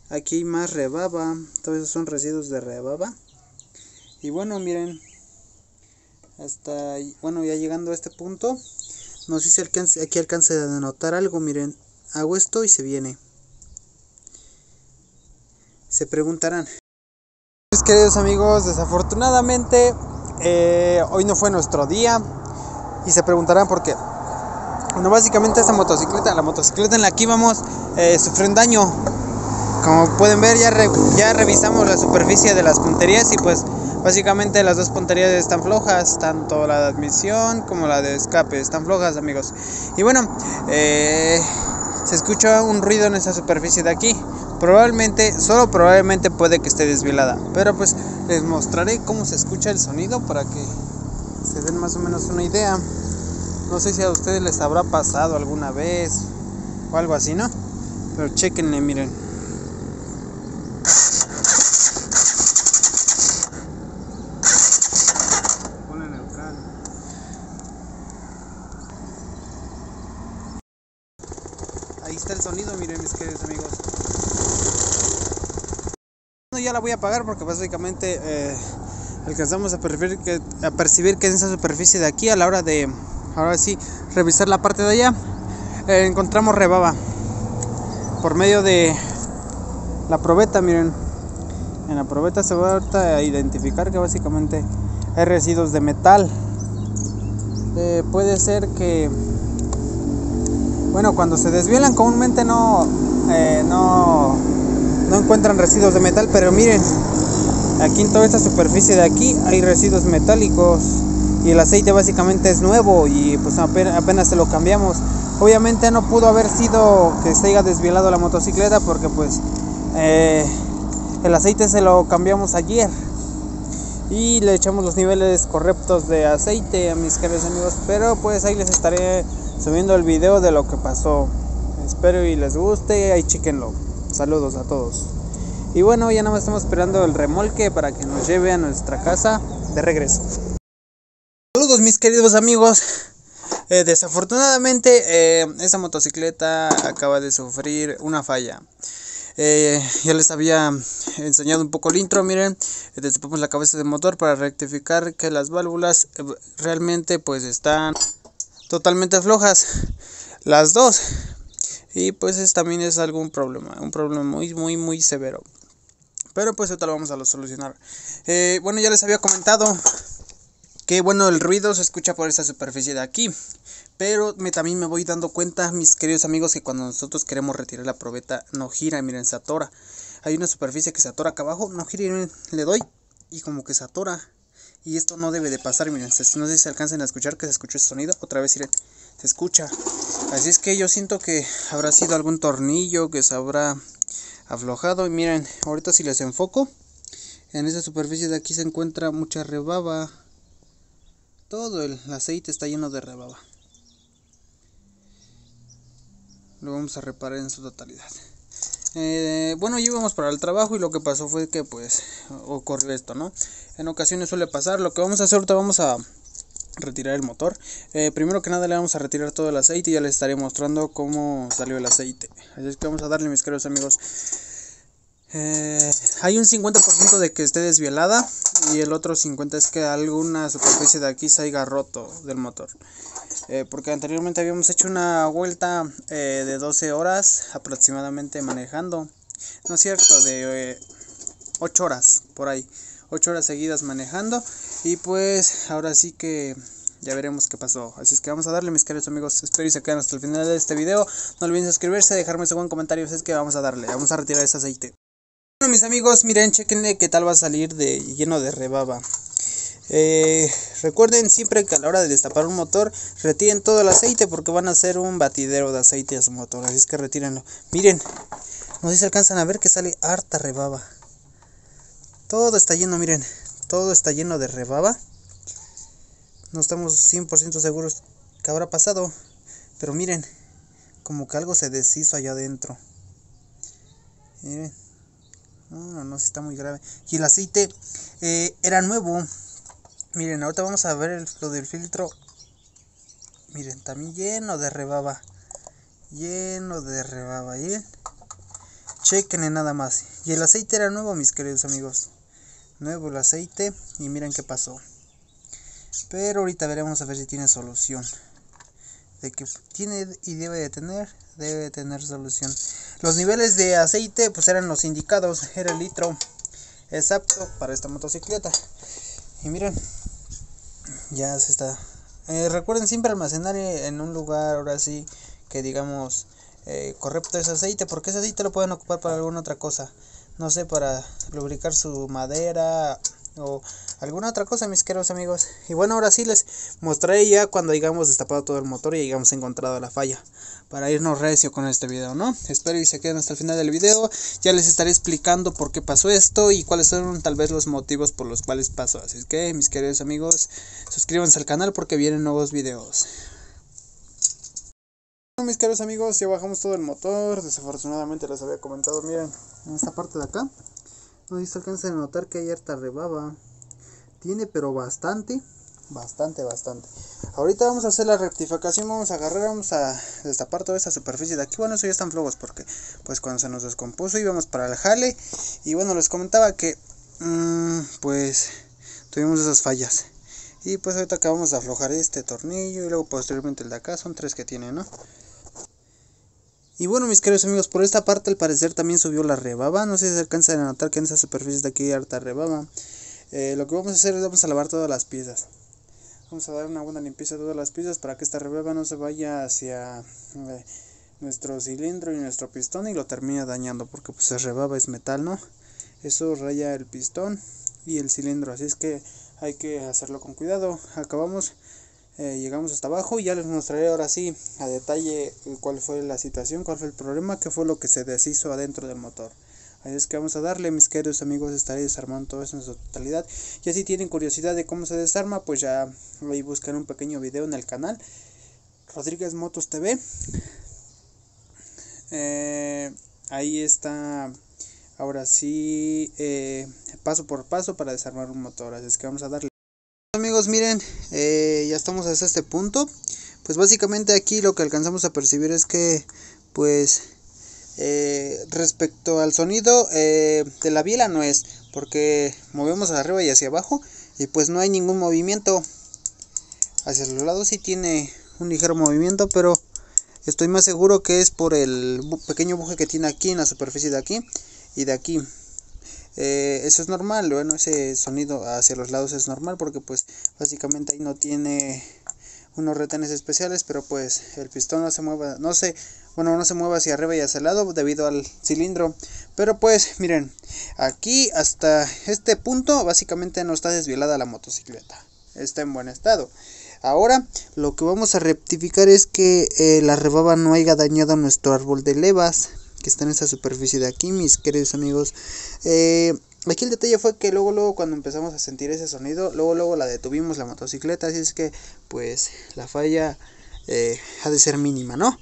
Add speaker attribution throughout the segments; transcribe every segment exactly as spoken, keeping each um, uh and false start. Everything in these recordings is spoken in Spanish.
Speaker 1: Aquí hay más rebaba. Todos esos son residuos de rebaba. Y bueno, miren, hasta bueno, ya llegando a este punto, no sé si alcance, aquí alcance a notar algo. Miren, hago esto y se viene. Se preguntarán, mis queridos amigos, desafortunadamente eh, hoy no fue nuestro día. Y se preguntarán por qué. Bueno, básicamente esta motocicleta, la motocicleta en la que íbamos, eh, sufrió un daño. Como pueden ver, ya, re, ya revisamos la superficie de las punterías y pues básicamente las dos punterías están flojas, tanto la de admisión como la de escape, están flojas, amigos. Y bueno, eh, se escucha un ruido en esa superficie de aquí. Probablemente, solo probablemente puede que esté desvielada, pero pues les mostraré cómo se escucha el sonido para que se den más o menos una idea. No sé si a ustedes les habrá pasado alguna vez o algo así, ¿no? Pero chequenle, miren. Ponle neutral. Ahí está el sonido, miren, mis queridos amigos. Ya la voy a apagar porque básicamente eh, alcanzamos a percibir, que, a percibir que en esa superficie de aquí, a la hora de, ahora sí, revisar la parte de allá, eh, encontramos rebaba por medio de la probeta. Miren, en la probeta se va a identificar que básicamente hay residuos de metal. Eh, puede ser que, bueno, cuando se desvielan comúnmente no, eh, no, no encuentran residuos de metal, pero miren, aquí en toda esta superficie de aquí hay residuos metálicos y el aceite básicamente es nuevo y pues apenas, apenas se lo cambiamos. Obviamente no pudo haber sido que se haya desvielado la motocicleta porque pues eh, el aceite se lo cambiamos ayer y le echamos los niveles correctos de aceite a mis queridos amigos, pero pues ahí les estaré subiendo el video de lo que pasó. Espero y les guste, ahí chequenlo. Saludos a todos. Y bueno, ya nada más estamos esperando el remolque para que nos lleve a nuestra casa de regreso. Saludos, mis queridos amigos. Eh, desafortunadamente eh, esta motocicleta acaba de sufrir una falla. Eh, ya les había enseñado un poco el intro. Miren, destapamos la cabeza del motor para rectificar que las válvulas eh, realmente pues están totalmente flojas, las dos. Y pues es, también es algún problema, un problema muy muy muy severo. Pero pues ahorita lo vamos a solucionar. Eh, bueno, ya les había comentado que bueno, el ruido se escucha por esta superficie de aquí. Pero me, también me voy dando cuenta, mis queridos amigos, que cuando nosotros queremos retirar la probeta no gira, miren, se atora. Hay una superficie que se atora acá abajo, no gira, miren, le doy y como que se atora. Y esto no debe de pasar, miren, no sé si se alcanzan a escuchar que se escuchó ese sonido. Otra vez, miren, se escucha. Así es que yo siento que habrá sido algún tornillo que se habrá aflojado. Y miren, ahorita si les enfoco, en esa superficie de aquí se encuentra mucha rebaba. Todo el aceite está lleno de rebaba. Lo vamos a reparar en su totalidad. Eh, bueno, ya íbamos para el trabajo y lo que pasó fue que pues ocurrió esto, ¿no? En ocasiones suele pasar. Lo que vamos a hacer ahorita, vamos a retirar el motor. Eh, primero que nada le vamos a retirar todo el aceite y ya les estaré mostrando cómo salió el aceite. Así es que vamos a darle, mis queridos amigos. Eh, hay un cincuenta por ciento de que esté desvielada y el otro cincuenta por ciento es que alguna superficie de aquí se haya roto del motor. Eh, porque anteriormente habíamos hecho una vuelta eh, de doce horas aproximadamente manejando. No es cierto, de eh, ocho horas por ahí. ocho horas seguidas manejando. Y pues ahora sí que ya veremos qué pasó. Así es que vamos a darle, mis queridos amigos. Espero y se queden hasta el final de este video. No olviden suscribirse, dejarme su buen comentario. Así es que vamos a darle, vamos a retirar ese aceite. Bueno, mis amigos, miren, chequenle qué tal va a salir de lleno de rebaba. Eh, recuerden siempre que a la hora de destapar un motor retiren todo el aceite porque van a hacer un batidero de aceite a su motor. Así es que retírenlo. Miren, no sé si alcanzan a ver que sale harta rebaba. Todo está lleno, miren, todo está lleno de rebaba. No estamos cien por ciento seguros que habrá pasado, pero miren, como que algo se deshizo allá adentro. Miren, no, no, no, está muy grave. Y el aceite eh, era nuevo. Miren, ahorita vamos a ver el, lo del filtro. Miren, también lleno de rebaba. Lleno de rebaba, ¿eh? chequenle nada más. Y el aceite era nuevo, mis queridos amigos. Nuevo el aceite. Y miren qué pasó. Pero ahorita veremos a ver si tiene solución. De que tiene y debe de tener. Debe de tener solución. Los niveles de aceite pues eran los indicados. Era el litro exacto para esta motocicleta. Y miren. Ya se está. Eh, recuerden siempre almacenar en un lugar ahora sí que digamos eh, correcto ese aceite, porque ese aceite lo pueden ocupar para alguna otra cosa, no sé, para lubricar su madera o alguna otra cosa, mis queridos amigos. Y bueno, ahora sí les mostraré ya cuando hayamos destapado todo el motor y hayamos encontrado la falla, para irnos recio con este video, ¿no? Espero y se queden hasta el final del video. Ya les estaré explicando por qué pasó esto y cuáles son tal vez los motivos por los cuales pasó. Así que, mis queridos amigos, suscríbanse al canal porque vienen nuevos videos. Bueno, mis queridos amigos, ya bajamos todo el motor. Desafortunadamente les había comentado, miren, en esta parte de acá, no sé si se alcanzan a notar que hay harta rebaba. Tiene pero bastante, bastante, bastante. Ahorita vamos a hacer la rectificación, vamos a agarrar, vamos a destapar toda esta superficie de aquí. Bueno, eso ya están flojos porque pues cuando se nos descompuso íbamos para el jale. Y bueno, les comentaba que mmm, pues tuvimos esas fallas. Y pues ahorita acabamos de aflojar este tornillo y luego posteriormente el de acá, son tres que tiene, ¿no? Y bueno, mis queridos amigos, por esta parte al parecer también subió la rebaba. No sé si se alcanzan a notar que en esa superficie de aquí hay harta rebaba. Eh, lo que vamos a hacer es vamos a lavar todas las piezas. Vamos a dar una buena limpieza a todas las piezas para que esta rebaba no se vaya hacia eh, nuestro cilindro y nuestro pistón y lo termine dañando, porque pues el rebaba es metal, ¿no? Eso raya el pistón y el cilindro, así es que hay que hacerlo con cuidado. Acabamos, eh, llegamos hasta abajo y ya les mostraré ahora sí a detalle cuál fue la situación, cuál fue el problema, qué fue lo que se deshizo adentro del motor. Así es que vamos a darle, mis queridos amigos, estaré desarmando todo eso en su totalidad. Y si tienen curiosidad de cómo se desarma, pues ya ahí buscan un pequeño video en el canal Rodríguez Motos T V. Eh, ahí está, ahora sí, eh, paso por paso para desarmar un motor. Así es que vamos a darle. Amigos, miren, eh, ya estamos hasta este punto. Pues básicamente aquí lo que alcanzamos a percibir es que, pues... Eh, respecto al sonido eh, de la biela no es, porque movemos hacia arriba y hacia abajo y pues no hay ningún movimiento. Hacia los lados sí tiene un ligero movimiento, pero estoy más seguro que es por el pequeño buje que tiene aquí en la superficie de aquí y de aquí. Eh, eso es normal, bueno, ese sonido hacia los lados es normal porque pues básicamente ahí no tiene unos retenes especiales, pero pues el pistón no se mueve, no se, bueno, no se mueve hacia arriba y hacia el lado debido al cilindro. Pero pues miren, aquí hasta este punto básicamente no está desvielada la motocicleta, está en buen estado. Ahora lo que vamos a rectificar es que eh, la rebaba no haya dañado nuestro árbol de levas que está en esta superficie de aquí, mis queridos amigos. Eh, Aquí el detalle fue que luego luego cuando empezamos a sentir ese sonido, luego luego la detuvimos la motocicleta, así es que pues la falla eh, ha de ser mínima, ¿no?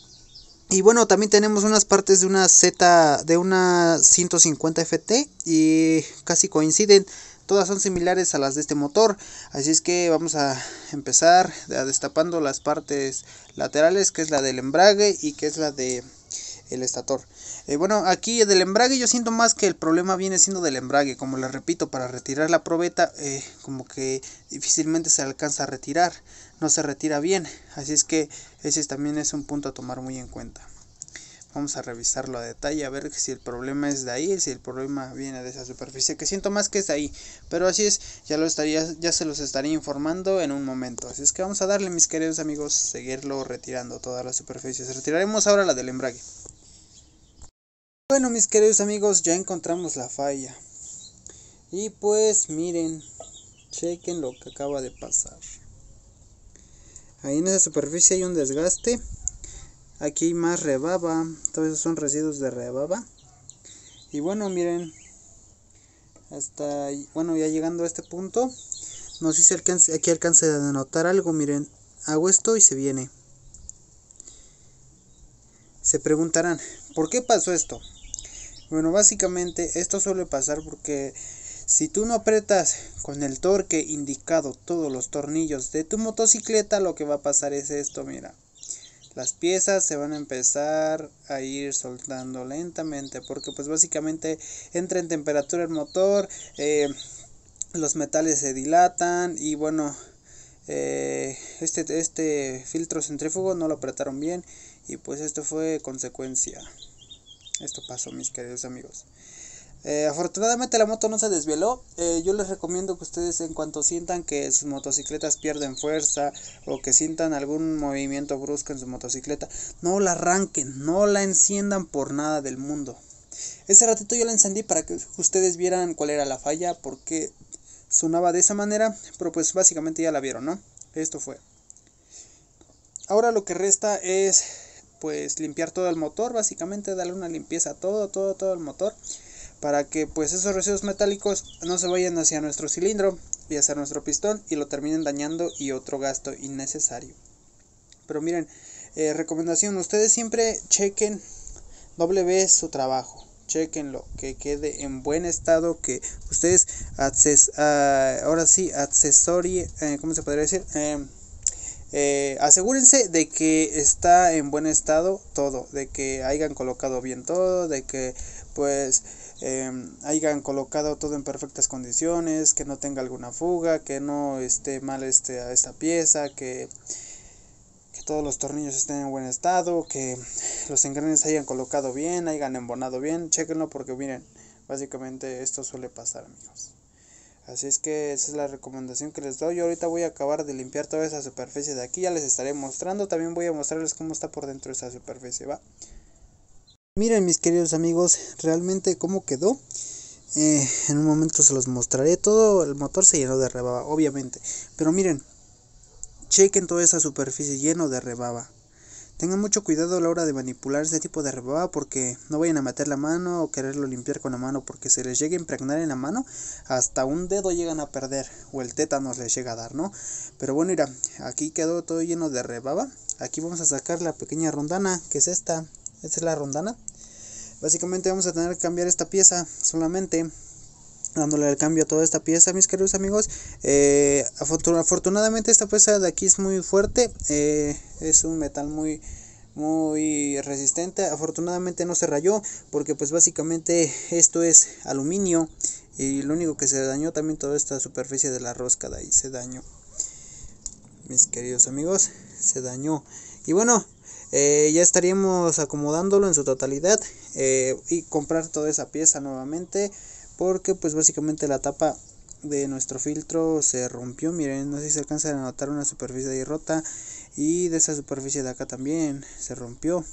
Speaker 1: Y bueno, también tenemos unas partes de una Z, de una ciento cincuenta F T y casi coinciden, todas son similares a las de este motor, así es que vamos a empezar a destapando las partes laterales, que es la del embrague y que es la de el estator. Eh, bueno, aquí del embrague yo siento más que el problema viene siendo del embrague, como les repito, para retirar la probeta eh, como que difícilmente se alcanza a retirar, no se retira bien, así es que ese también es un punto a tomar muy en cuenta. Vamos a revisarlo a detalle a ver si el problema es de ahí, si el problema viene de esa superficie, que siento más que es de ahí, pero así es, ya lo estaría, ya se los estaría informando en un momento. Así es que vamos a darle, mis queridos amigos, seguirlo retirando todas las superficies. Retiraremos ahora la del embrague. Bueno, mis queridos amigos, ya encontramos la falla. Y pues miren, chequen lo que acaba de pasar. Ahí en esa superficie hay un desgaste. Aquí hay más rebaba, todos esos son residuos de rebaba. Y bueno, miren, hasta ahí, bueno, ya llegando a este punto, no sé si alcance, aquí alcance a notar algo. Miren, hago esto y se viene. Se preguntarán, ¿por qué pasó esto? Bueno, básicamente esto suele pasar porque si tú no apretas con el torque indicado todos los tornillos de tu motocicleta, lo que va a pasar es esto, mira. las piezas se van a empezar a ir soltando lentamente, porque pues básicamente entra en temperatura el motor, eh, los metales se dilatan y bueno, eh, este, este filtro centrífugo no lo apretaron bien y pues esto fue consecuencia. Esto pasó, mis queridos amigos. Eh, afortunadamente la moto no se desvieló. Eh, yo les recomiendo que ustedes, en cuanto sientan que sus motocicletas pierden fuerza o que sientan algún movimiento brusco en su motocicleta, no la arranquen, no la enciendan por nada del mundo. Ese ratito yo la encendí para que ustedes vieran cuál era la falla, porque sonaba de esa manera, pero pues básicamente ya la vieron, ¿no? Esto fue. Ahora lo que resta es pues limpiar todo el motor, básicamente darle una limpieza a todo, todo, todo el motor, para que pues esos residuos metálicos no se vayan hacia nuestro cilindro y hacia nuestro pistón y lo terminen dañando y otro gasto innecesario. Pero miren, eh, recomendación, ustedes siempre chequen doble vez su trabajo, chequenlo, que quede en buen estado, que ustedes acces, uh, ahora sí, accesorie, eh, ¿cómo se podría decir? Eh, Eh, asegúrense de que está en buen estado todo, de que hayan colocado bien todo, de que pues eh, hayan colocado todo en perfectas condiciones, que no tenga alguna fuga, que no esté mal este, esta pieza, que, que todos los tornillos estén en buen estado, que los engranes hayan colocado bien, hayan embonado bien. Chequenlo, porque miren, básicamente esto suele pasar, amigos. Así es que esa es la recomendación que les doy. Yo ahorita voy a acabar de limpiar toda esa superficie de aquí, ya les estaré mostrando. También voy a mostrarles cómo está por dentro esa superficie, ¿va? Miren, mis queridos amigos, realmente cómo quedó. Eh, en un momento se los mostraré. Todo el motor se llenó de rebaba, obviamente. Pero miren, chequen toda esa superficie lleno de rebaba. Tengan mucho cuidado a la hora de manipular este tipo de rebaba, porque no vayan a meter la mano o quererlo limpiar con la mano, porque se les llegue a impregnar en la mano, hasta un dedo llegan a perder, o el tétanos les llega a dar, ¿no? Pero bueno, mira, aquí quedó todo lleno de rebaba. Aquí vamos a sacar la pequeña rondana, que es esta, esta es la rondana. Básicamente vamos a tener que cambiar esta pieza solamente, dándole el cambio a toda esta pieza, mis queridos amigos. Eh, afortunadamente esta pieza de aquí es muy fuerte, eh, es un metal muy muy resistente. Afortunadamente no se rayó, porque pues básicamente esto es aluminio, y lo único que se dañó también toda esta superficie de la rosca de ahí se dañó, mis queridos amigos, se dañó. Y bueno, eh, ya estaríamos acomodándolo en su totalidad, eh, y comprar toda esa pieza nuevamente, porque pues básicamente la tapa de nuestro filtro se rompió. Miren, no sé si se alcanza a notar una superficie ahí rota, y de esa superficie de acá también se rompió.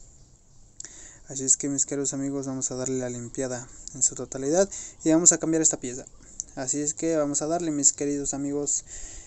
Speaker 1: Así es que, mis queridos amigos, vamos a darle la limpiada en su totalidad y vamos a cambiar esta pieza. Así es que vamos a darle, mis queridos amigos.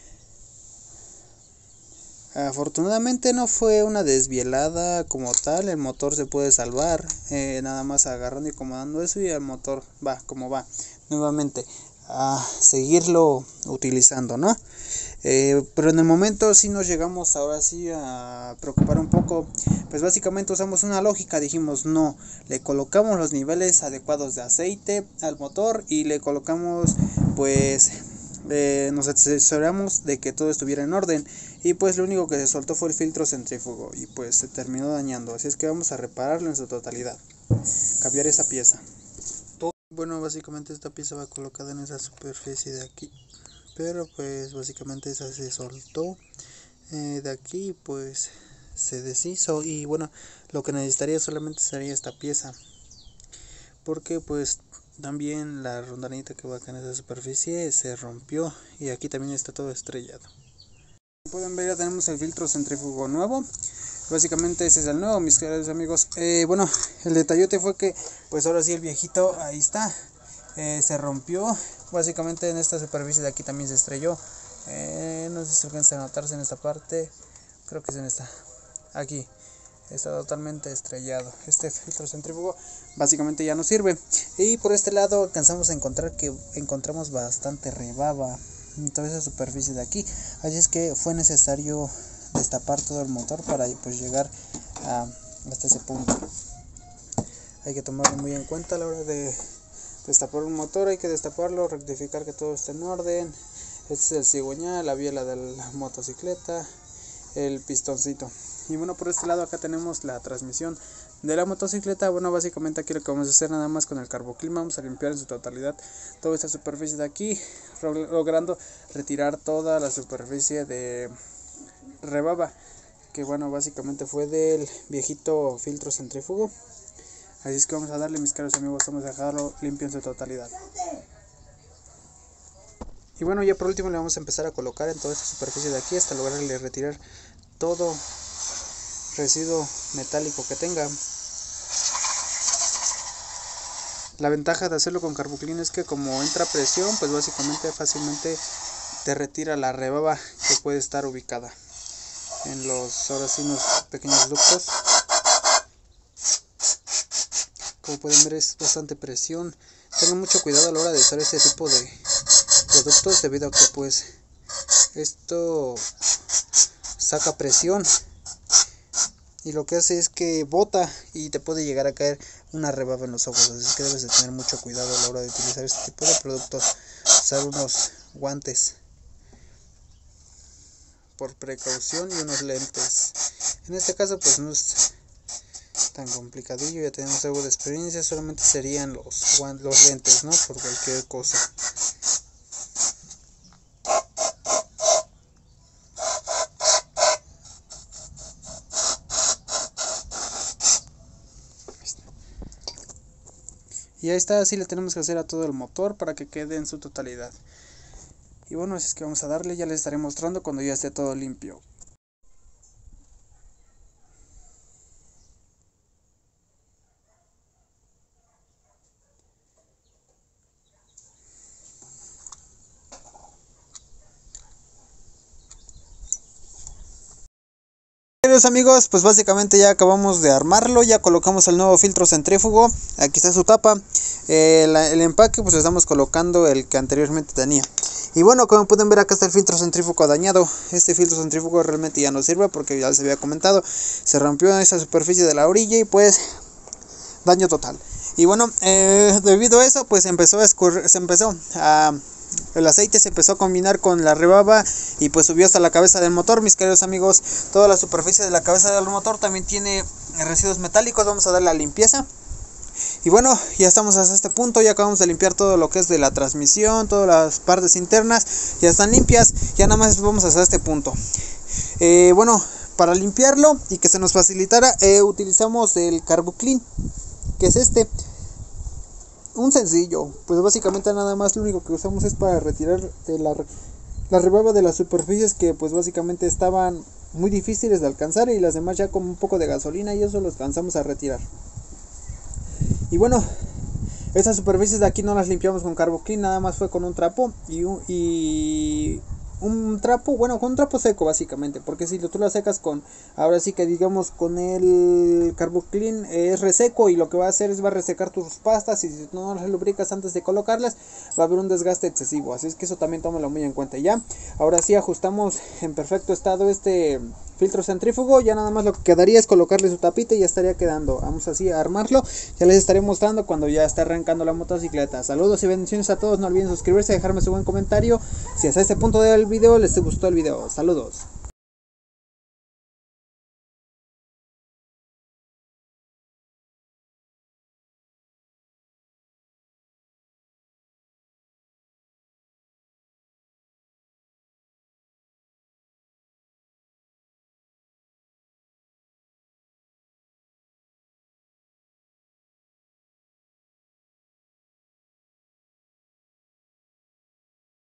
Speaker 1: Afortunadamente no fue una desvielada como tal, el motor se puede salvar, eh, nada más agarrando y acomodando eso, y el motor va como va nuevamente a seguirlo utilizando, ¿no? Eh, pero en el momento sí nos llegamos ahora sí a preocupar un poco. Pues básicamente usamos una lógica, dijimos no, le colocamos los niveles adecuados de aceite al motor y le colocamos pues Eh, nos asesoramos de que todo estuviera en orden, y pues lo único que se soltó fue el filtro centrífugo y pues se terminó dañando. Así es que vamos a repararlo en su totalidad, cambiar esa pieza. Bueno, básicamente esta pieza va colocada en esa superficie de aquí, pero pues básicamente esa se soltó eh, de aquí, pues se deshizo, y bueno, lo que necesitaría solamente sería esta pieza, porque pues también la rondanita que va acá en esa superficie se rompió, y aquí también está todo estrellado. Como pueden ver, ya tenemos el filtro centrífugo nuevo. Básicamente ese es el nuevo, mis queridos amigos. Eh, bueno, el detallote fue que pues ahora sí el viejito ahí está, eh, se rompió. Básicamente en esta superficie de aquí también se estrelló. Eh, no sé si alcanza a notarse en esta parte, creo que es en esta, aquí. Está totalmente estrellado. Este filtro centrífugo básicamente ya no sirve. Y por este lado alcanzamos a encontrar que encontramos bastante rebaba en toda esa superficie de aquí. Así es que fue necesario destapar todo el motor para pues llegar a, hasta ese punto. Hay que tomarlo muy en cuenta a la hora de destapar un motor. Hay que destaparlo, rectificar que todo esté en orden. Este es el cigüeñal, la biela de la motocicleta, el pistoncito. Y bueno, por este lado acá tenemos la transmisión de la motocicleta. Bueno, básicamente aquí lo que vamos a hacer nada más con el Carboclean, vamos a limpiar en su totalidad toda esta superficie de aquí, logrando retirar toda la superficie de rebaba, que bueno, básicamente fue del viejito filtro centrífugo. Así es que vamos a darle, mis caros amigos, vamos a dejarlo limpio en su totalidad. Y bueno, ya por último le vamos a empezar a colocar en toda esta superficie de aquí hasta lograrle retirar todo residuo metálico que tenga. La ventaja de hacerlo con Carboclean es que como entra presión, pues básicamente fácilmente te retira la rebaba que puede estar ubicada en los, ahora sí, unos pequeños ductos. Como pueden ver, es bastante presión. Tengan mucho cuidado a la hora de usar este tipo de productos, debido a que pues esto saca presión y lo que hace es que bota y te puede llegar a caer una rebaba en los ojos. Así que debes de tener mucho cuidado a la hora de utilizar este tipo de productos. Usar unos guantes por precaución y unos lentes. En este caso pues no es tan complicadillo, ya tenemos algo de experiencia, solamente serían los, los lentes, ¿no? Por cualquier cosa. Y ahí está, así le tenemos que hacer a todo el motor para que quede en su totalidad. Y bueno, así es que vamos a darle, ya les estaré mostrando cuando ya esté todo limpio. Queridos amigos, pues básicamente ya acabamos de armarlo, ya colocamos el nuevo filtro centrífugo, aquí está su tapa, eh, la, el empaque pues estamos colocando el que anteriormente tenía. Y bueno, como pueden ver, acá está el filtro centrífugo dañado. Este filtro centrífugo realmente ya no sirve porque ya les había comentado, se rompió esa superficie de la orilla y pues daño total. Y bueno, eh, debido a eso pues empezó a escurrir, se empezó a... el aceite se empezó a combinar con la rebaba y pues subió hasta la cabeza del motor, mis queridos amigos. Toda la superficie de la cabeza del motor también tiene residuos metálicos. Vamos a dar la limpieza. Y bueno, ya estamos hasta este punto, ya acabamos de limpiar todo lo que es de la transmisión, todas las partes internas ya están limpias, ya nada más vamos hasta este punto. Eh, bueno, para limpiarlo y que se nos facilitara, eh, utilizamos el Carboclean, que es este. Un sencillo, pues básicamente nada más lo único que usamos es para retirar de la, la rebaba de las superficies que pues básicamente estaban muy difíciles de alcanzar, y las demás ya con un poco de gasolina y eso los alcanzamos a retirar. Y bueno, estas superficies de aquí no las limpiamos con Carboclean, nada más fue con un trapo y un, y un trapo, bueno, con un trapo seco básicamente, porque si tú lo secas con, ahora sí que digamos con el Carboclean es reseco, y lo que va a hacer es va a resecar tus pastas, y si no las lubricas antes de colocarlas va a haber un desgaste excesivo, así es que eso también tómalo muy en cuenta. Ya, ahora sí ajustamos en perfecto estado este filtro centrífugo, ya nada más lo que quedaría es colocarle su tapita y ya estaría quedando. Vamos así a armarlo, ya les estaré mostrando cuando ya esté arrancando la motocicleta. Saludos y bendiciones a todos, no olviden suscribirse, dejarme su buen comentario si hasta este punto del video les gustó el video. Saludos.